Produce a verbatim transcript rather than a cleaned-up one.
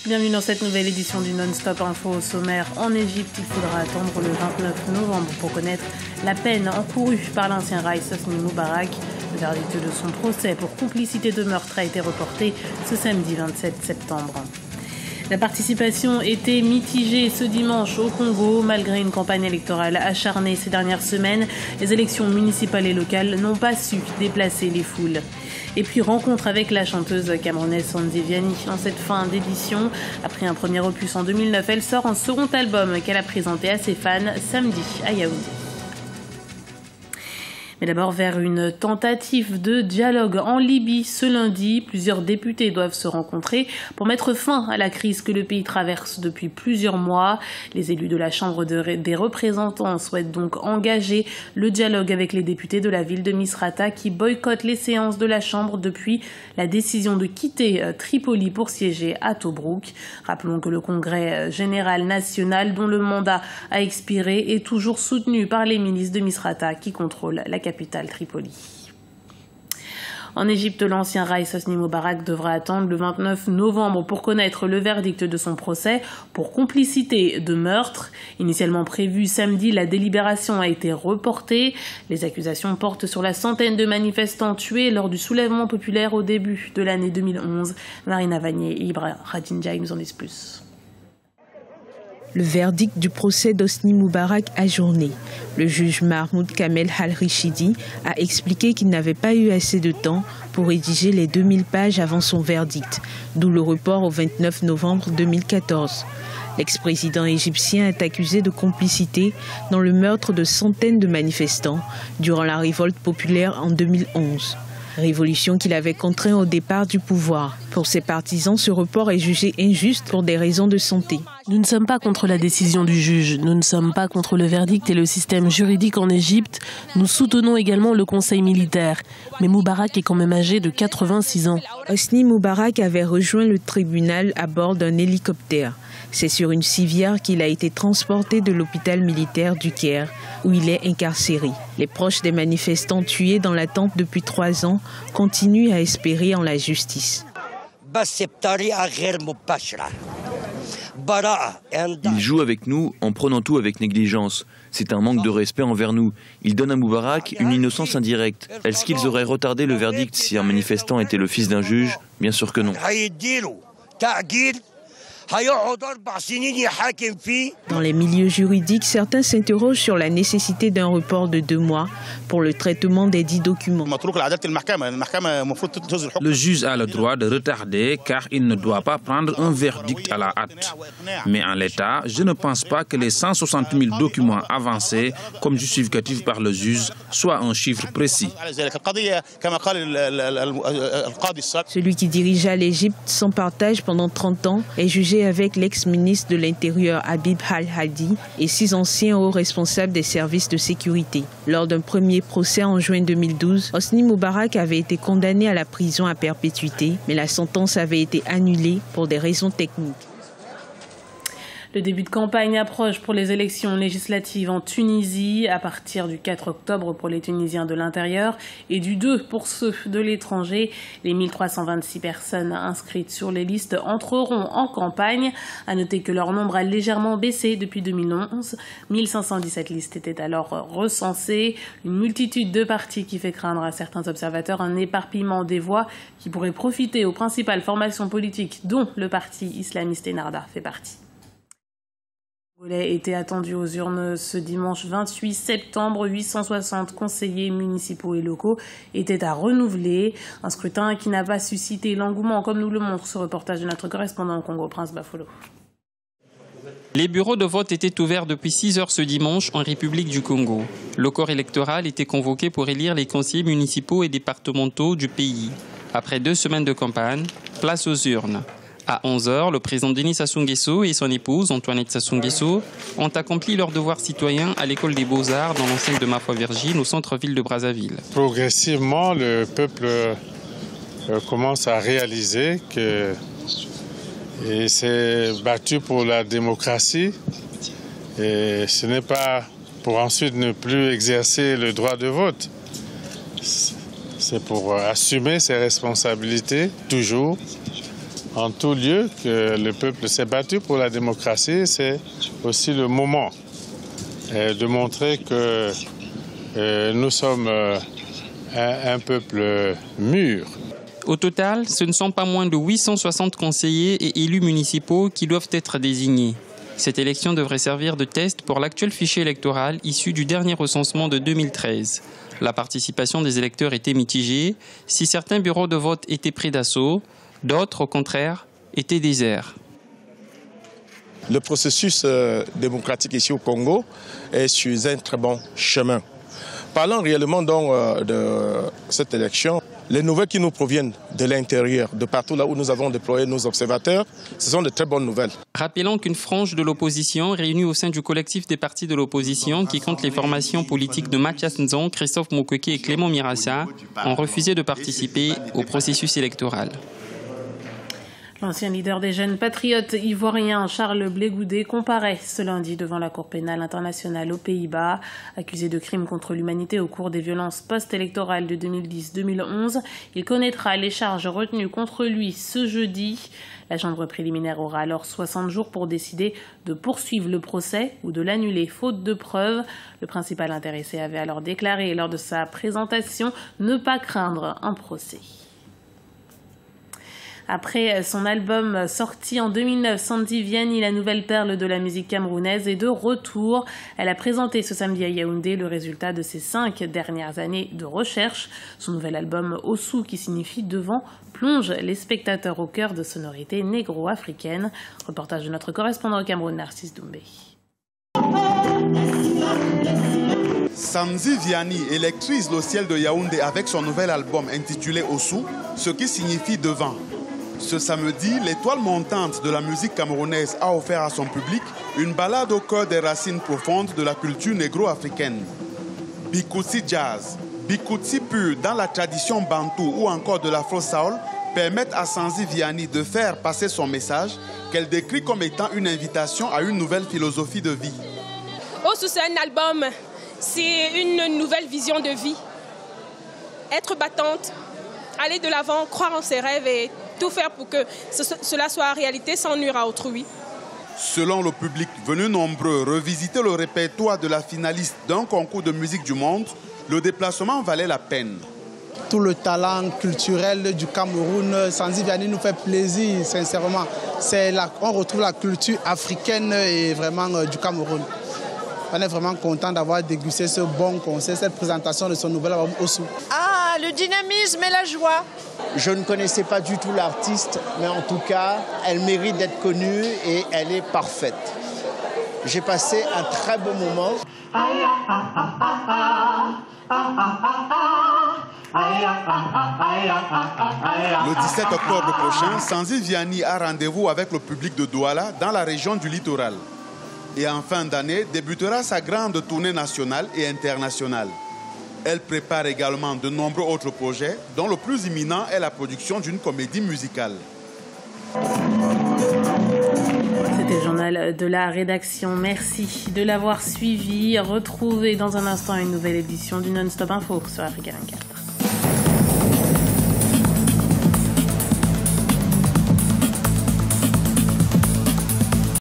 Bienvenue dans cette nouvelle édition du Non-Stop Info au sommaire. En Égypte, il faudra attendre le vingt-neuf novembre pour connaître la peine encourue par l'ancien Raïs Hosni Moubarak. Le verdict de son procès pour complicité de meurtre a été reporté ce samedi vingt-sept septembre. La participation était mitigée ce dimanche au Congo. Malgré une campagne électorale acharnée ces dernières semaines, les élections municipales et locales n'ont pas su déplacer les foules. Et puis rencontre avec la chanteuse camerounaise Sandy Vianney. En cette fin d'édition, après un premier opus en deux mille neuf, elle sort un second album qu'elle a présenté à ses fans samedi à Yaoundé. Mais d'abord vers une tentative de dialogue en Libye ce lundi. Plusieurs députés doivent se rencontrer pour mettre fin à la crise que le pays traverse depuis plusieurs mois. Les élus de la Chambre de, des représentants souhaitent donc engager le dialogue avec les députés de la ville de Misrata qui boycottent les séances de la Chambre depuis la décision de quitter Tripoli pour siéger à Tobrouk. Rappelons que le Congrès général national, dont le mandat a expiré, est toujours soutenu par les milices de Misrata qui contrôlent la capitale Tripoli. En Égypte, l'ancien Raïs Hosni Moubarak devra attendre le vingt-neuf novembre pour connaître le verdict de son procès pour complicité de meurtre. Initialement prévu samedi, la délibération a été reportée. Les accusations portent sur la centaine de manifestants tués lors du soulèvement populaire au début de l'année deux mille onze. Marina Vanier et Ibra Radinjai nous en disent plus. Le verdict du procès d'Hosni Moubarak ajourné. Le juge Mahmoud Kamel Al-Rishidi a expliqué qu'il n'avait pas eu assez de temps pour rédiger les deux mille pages avant son verdict, d'où le report au vingt-neuf novembre deux mille quatorze. L'ex-président égyptien est accusé de complicité dans le meurtre de centaines de manifestants durant la révolte populaire en deux mille onze. Révolution qu'il avait contraint au départ du pouvoir. Pour ses partisans, ce report est jugé injuste pour des raisons de santé. Nous ne sommes pas contre la décision du juge, nous ne sommes pas contre le verdict et le système juridique en Égypte. Nous soutenons également le conseil militaire. Mais Moubarak est quand même âgé de quatre-vingt-six ans. Hosni Moubarak avait rejoint le tribunal à bord d'un hélicoptère. C'est sur une civière qu'il a été transporté de l'hôpital militaire du Caire, où il est incarcéré. Les proches des manifestants tués dans l'attente depuis trois ans continuent à espérer en la justice. Il joue avec nous en prenant tout avec négligence. C'est un manque de respect envers nous. Il donne à Moubarak une innocence indirecte. Est-ce qu'ils auraient retardé le verdict si un manifestant était le fils d'un juge? Bien sûr que non. Dans les milieux juridiques, certains s'interrogent sur la nécessité d'un report de deux mois pour le traitement des dix documents. Le juge a le droit de retarder car il ne doit pas prendre un verdict à la hâte. Mais en l'état, je ne pense pas que les cent soixante mille documents avancés comme justificatifs par le juge soient un chiffre précis. Celui qui dirigea l'Égypte sans partage pendant trente ans est jugé avec l'ex-ministre de l'Intérieur Habib Al-Hadi et six anciens hauts responsables des services de sécurité. Lors d'un premier procès en juin deux mille douze, Hosni Moubarak avait été condamné à la prison à perpétuité, mais la sentence avait été annulée pour des raisons techniques. Le début de campagne approche pour les élections législatives en Tunisie à partir du quatre octobre pour les Tunisiens de l'intérieur et du deux pour ceux de l'étranger. Les mille trois cent vingt-six personnes inscrites sur les listes entreront en campagne. À noter que leur nombre a légèrement baissé depuis deux mille onze. mille cinq cent dix-sept listes étaient alors recensées. Une multitude de partis qui fait craindre à certains observateurs un éparpillement des voix qui pourrait profiter aux principales formations politiques dont le parti islamiste Ennahda fait partie. Le volet était attendu aux urnes ce dimanche vingt-huit septembre. huit cent soixante conseillers municipaux et locaux étaient à renouveler. Un scrutin qui n'a pas suscité l'engouement, comme nous le montre ce reportage de notre correspondant au Congo, Prince Bafolo. Les bureaux de vote étaient ouverts depuis six heures ce dimanche en République du Congo. Le corps électoral était convoqué pour élire les conseillers municipaux et départementaux du pays. Après deux semaines de campagne, place aux urnes. À onze heures, le président Denis Sassou Nguesso et son épouse, Antoinette Sassou Nguesso, ont accompli leur devoir citoyen à l'école des Beaux-Arts dans l'enceinte de Mafoua-Virgile, au centre-ville de Brazzaville. Progressivement, le peuple euh, commence à réaliser que il s'est battu pour la démocratie et ce n'est pas pour ensuite ne plus exercer le droit de vote. C'est pour assumer ses responsabilités, toujours, en tout lieu que le peuple s'est battu pour la démocratie. C'est aussi le moment euh, de montrer que euh, nous sommes euh, un, un peuple mûr. Au total, ce ne sont pas moins de huit cent soixante conseillers et élus municipaux qui doivent être désignés. Cette élection devrait servir de test pour l'actuel fichier électoral issu du dernier recensement de deux mille treize. La participation des électeurs était mitigée. Si certains bureaux de vote étaient pris d'assaut, d'autres, au contraire, étaient déserts. Le processus euh, démocratique ici au Congo est sur un très bon chemin. Parlant réellement donc euh, de cette élection, les nouvelles qui nous proviennent de l'intérieur, de partout là où nous avons déployé nos observateurs, ce sont de très bonnes nouvelles. Rappelons qu'une frange de l'opposition, réunie au sein du collectif des partis de l'opposition, qui compte les formations politiques de Mathias Nzon, Christophe Moukeke et Clément Mirassa, ont refusé de participer au processus électoral. L'ancien leader des jeunes patriotes ivoiriens, Charles Blé Goudé, comparaît ce lundi devant la Cour pénale internationale aux Pays-Bas. Accusé de crimes contre l'humanité au cours des violences post-électorales de deux mille dix deux mille onze, il connaîtra les charges retenues contre lui ce jeudi. La chambre préliminaire aura alors soixante jours pour décider de poursuivre le procès ou de l'annuler faute de preuves. Le principal intéressé avait alors déclaré lors de sa présentation ne pas craindre un procès. Après son album sorti en deux mille neuf, Sandy Vianney, la nouvelle perle de la musique camerounaise, est de retour. Elle a présenté ce samedi à Yaoundé le résultat de ses cinq dernières années de recherche. Son nouvel album Ossou, qui signifie devant, plonge les spectateurs au cœur de sonorités négro-africaines. Reportage de notre correspondant au Cameroun, Narcisse Doumbé. Sandy Vianney électrise le ciel de Yaoundé avec son nouvel album intitulé Ossou, ce qui signifie devant. Ce samedi, l'étoile montante de la musique camerounaise a offert à son public une balade au cœur des racines profondes de la culture négro-africaine. Bikoutsi jazz, Bikoutsi pur dans la tradition bantou ou encore de l'afro-soul permettent à Sandy Vianney de faire passer son message qu'elle décrit comme étant une invitation à une nouvelle philosophie de vie. Ossou, c'est un album, c'est une nouvelle vision de vie. Être battante, aller de l'avant, croire en ses rêves et tout faire pour que ce, cela soit réalité sans nuire à autrui. Selon le public venu nombreux revisiter le répertoire de la finaliste d'un concours de musique du monde, le déplacement valait la peine. Tout le talent culturel du Cameroun, Sandy Vianney nous fait plaisir, sincèrement. La, on retrouve la culture africaine et vraiment euh, du Cameroun. On est vraiment content d'avoir dégusté ce bon concert, cette présentation de son nouvel album Ossou. Ah, le dynamisme et la joie. Je ne connaissais pas du tout l'artiste, mais en tout cas, elle mérite d'être connue et elle est parfaite. J'ai passé un très bon moment. Le dix-sept octobre prochain, Sandy Vianney a rendez-vous avec le public de Douala dans la région du littoral. Et en fin d'année, débutera sa grande tournée nationale et internationale. Elle prépare également de nombreux autres projets, dont le plus imminent est la production d'une comédie musicale. C'était le journal de la rédaction. Merci de l'avoir suivi. Retrouvez dans un instant une nouvelle édition du Non-Stop Info sur Africa vingt-quatre.